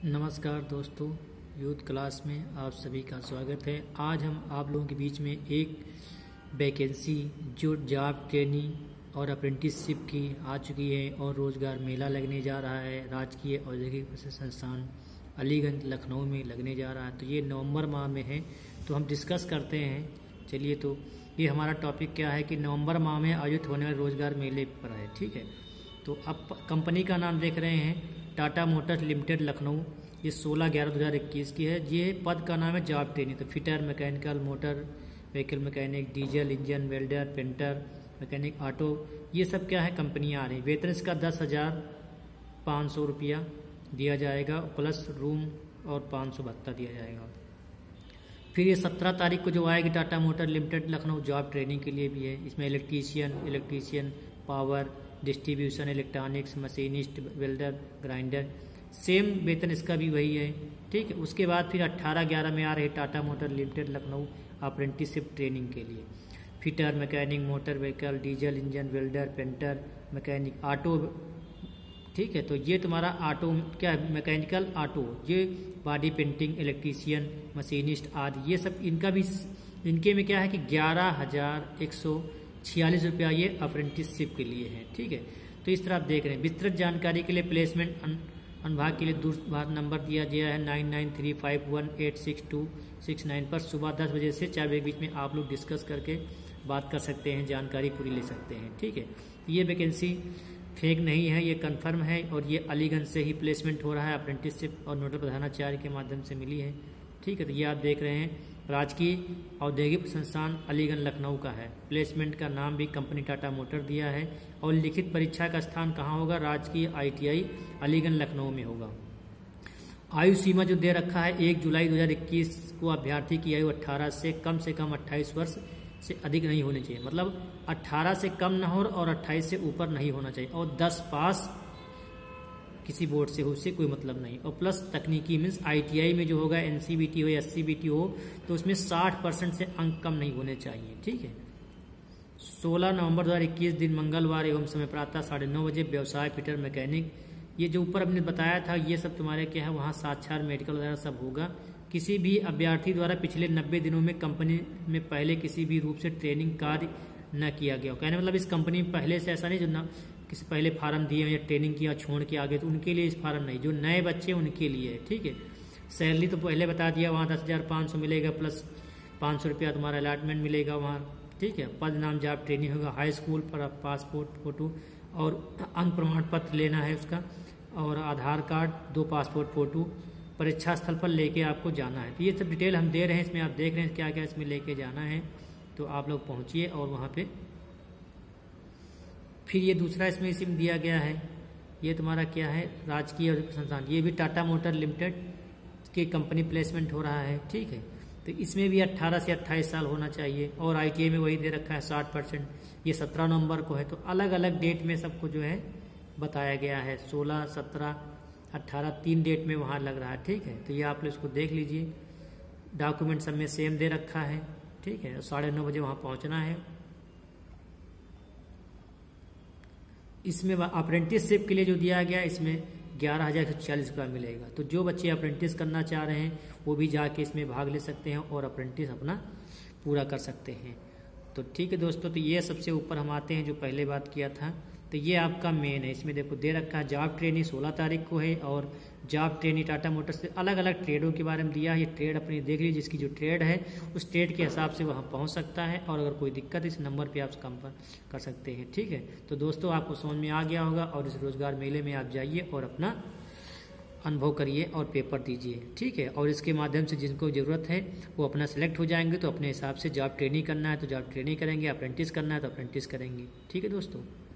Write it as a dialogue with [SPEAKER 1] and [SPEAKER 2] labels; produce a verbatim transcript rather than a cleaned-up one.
[SPEAKER 1] नमस्कार दोस्तों, youth class में आप सभी का स्वागत है। आज हम आप लोगों के बीच में एक वैकेंसी जो जॉब ट्रेनिंग और अप्रेंटिसशिप की आ चुकी है और रोज़गार मेला लगने जा रहा है राजकीय औद्योगिक प्रशिक्षण संस्थान अलीगंज लखनऊ में लगने जा रहा है। तो ये नवंबर माह में है, तो हम डिस्कस करते हैं। चलिए, तो ये हमारा टॉपिक क्या है कि नवंबर माह में आयोजित होने वाले रोज़गार मेले पर है। ठीक है, तो अब कंपनी का नाम देख रहे हैं टाटा मोटर्स लिमिटेड लखनऊ। ये सोलह ग्यारह दो हज़ार इक्कीस की है। ये पद का नाम है जॉब ट्रेनिंग। तो fitter, mechanical, motor vehicle mechanic, diesel engine, welder, painter, mechanic, auto, ये सब क्या है कंपनियाँ आ रही। वेतन इसका दस हज़ार पाँच सौ रुपया दिया जाएगा, प्लस रूम और पाँच सौ भत्ता दिया जाएगा। फिर ये सत्रह तारीख को जो आएगी Tata motor limited Lucknow job training के लिए भी है। इसमें electrician electrician power distribution, electronics, machinist, welder, grinder, same वेतन इसका भी वही है। ठीक है, उसके बाद फिर अट्ठारह ग्यारह में आ रही Tata motor limited Lucknow apprenticeship training के लिए। Fitter, mechanic, motor vehicle, diesel engine, welder, painter, mechanic, auto. ठीक है, तो ये तुम्हारा ऑटो क्या है, मैकेनिकल ऑटो, ये बॉडी पेंटिंग, इलेक्ट्रीशियन, मशीनिस्ट आदि, ये सब इनका भी इनके में क्या है कि ग्यारह हजार एक सौ छियालीस रुपया ये अप्रेंटिसशिप के लिए है। ठीक है, तो इस तरह आप देख रहे हैं। विस्तृत जानकारी के लिए प्लेसमेंट अनुभाग के लिए दूरभाष नंबर दिया गया है nine nine three five one eight six two six nine पर। सुबह दस बजे से चार बजे के बीच में आप लोग डिस्कस करके बात कर सकते हैं, जानकारी पूरी ले सकते हैं। ठीक है, ये वैकेंसी फेक नहीं है, ये कंफर्म है और ये अलीगंज से ही प्लेसमेंट हो रहा है। अप्रेंटिसशिप और नोडल प्रधानाचार्य के माध्यम से मिली है। ठीक है, तो ये आप देख रहे हैं राजकीय औद्योगिक संस्थान अलीगंज लखनऊ का है। प्लेसमेंट का नाम भी कंपनी टाटा मोटर दिया है और लिखित परीक्षा का स्थान कहाँ होगा, राजकीय आईटीआई अलीगंज लखनऊ में होगा। आयु सीमा जो दे रखा है एक जुलाई दो हज़ार इक्कीस को अभ्यर्थी की आयु अठारह से कम से कम अट्ठाईस वर्ष से अधिक नहीं होनी चाहिए। मतलब अठारह से कम न हो और अट्ठाईस से ऊपर नहीं होना चाहिए और दस पास किसी बोर्ड से हो, उससे कोई मतलब नहीं। और प्लस तकनीकी मीन्स आईटीआई में जो होगा एनसीबीटी हो या एससीबीटी हो तो उसमें साठ परसेंट से अंक कम नहीं होने चाहिए। ठीक है, सोलह नवंबर दो हज़ार इक्कीस दिन मंगलवार एवं समय प्रातः साढ़े नौ बजे व्यवसाय, फिटर, मैकेनिक, ये जो ऊपर हमने बताया था ये सब तुम्हारे क्या है, वहाँ साक्षात मेडिकल वगैरह सब होगा। किसी भी अभ्यर्थी द्वारा पिछले नब्बे दिनों में कंपनी में पहले किसी भी रूप से ट्रेनिंग कार्य न किया गया हो। कहने मतलब इस कंपनी में पहले से ऐसा नहीं जो न किसी पहले फार्म दिए या ट्रेनिंग किया छोड़ के आगे, तो उनके लिए इस फार्म नहीं, जो नए बच्चे उनके लिए है। ठीक है, सैलरी तो पहले बता दिया, वहाँ दस हज़ार पाँच सौ मिलेगा, प्लस पाँच सौ रुपया तुम्हारा अलॉटमेंट मिलेगा वहाँ। ठीक है, पद नाम जॉब ट्रेनिंग होगा। हाई स्कूल पर पासपोर्ट फोटो और अंक प्रमाण पत्र लेना है उसका, और आधार कार्ड, दो पासपोर्ट फोटो परीक्षा स्थल पर लेके आपको जाना है। तो ये सब डिटेल हम दे रहे हैं, इसमें आप देख रहे हैं क्या क्या इसमें लेके जाना है। तो आप लोग पहुँचिए और वहाँ पे फिर ये दूसरा इसमें इसी में दिया गया है, ये तुम्हारा क्या है, राजकीय औद्योगिक संस्थान, ये भी टाटा मोटर लिमिटेड की कंपनी प्लेसमेंट हो रहा है। ठीक है, तो इसमें भी अट्ठारह से अट्ठाईस साल होना चाहिए और आईटीआई में वही दे रखा है साठ परसेंट। ये सत्रह नवंबर को है, तो अलग अलग डेट में सबको जो है बताया गया है। सोलह, सत्रह, अट्ठारह तीन डेट में वहाँ लग रहा है। ठीक है, तो ये आप लोग इसको देख लीजिए। डॉक्यूमेंट सब में सेम दे रखा है। ठीक है, साढ़े नौ बजे वहाँ पहुँचना है। इसमें अप्रेंटिसशिप के लिए जो दिया गया इसमें ग्यारह हज़ार एक सौ छियालीस रुपया मिलेगा। तो जो बच्चे अप्रेंटिस करना चाह रहे हैं वो भी जाके इसमें भाग ले सकते हैं और अप्रेंटिस अपना पूरा कर सकते हैं। तो ठीक है दोस्तों, तो ये सबसे ऊपर हम आते हैं जो पहले बात किया था। तो ये आपका मेन है, इसमें देखो दे रखा है जॉब ट्रेनिंग सोलह तारीख को है और जॉब ट्रेनिंग टाटा मोटर्स से अलग अलग ट्रेडों के बारे में दिया है। ये ट्रेड अपनी देख लीजिए, जिसकी जो ट्रेड है उस ट्रेड के हिसाब से वहाँ पहुँच सकता है और अगर कोई दिक्कत है इस नंबर पे आप संपर्क कर सकते हैं। ठीक है, तो दोस्तों आपको समझ में आ गया होगा और इस रोजगार मेले में आप जाइए और अपना अनुभव करिए और पेपर दीजिए। ठीक है, और इसके माध्यम से जिनको ज़रूरत है वो अपना सेलेक्ट हो जाएंगे, तो अपने हिसाब से जॉब ट्रेनिंग करना है तो जॉब ट्रेनिंग करेंगे, अप्रेंटिस करना है तो अप्रेंटिस करेंगे। ठीक है दोस्तों।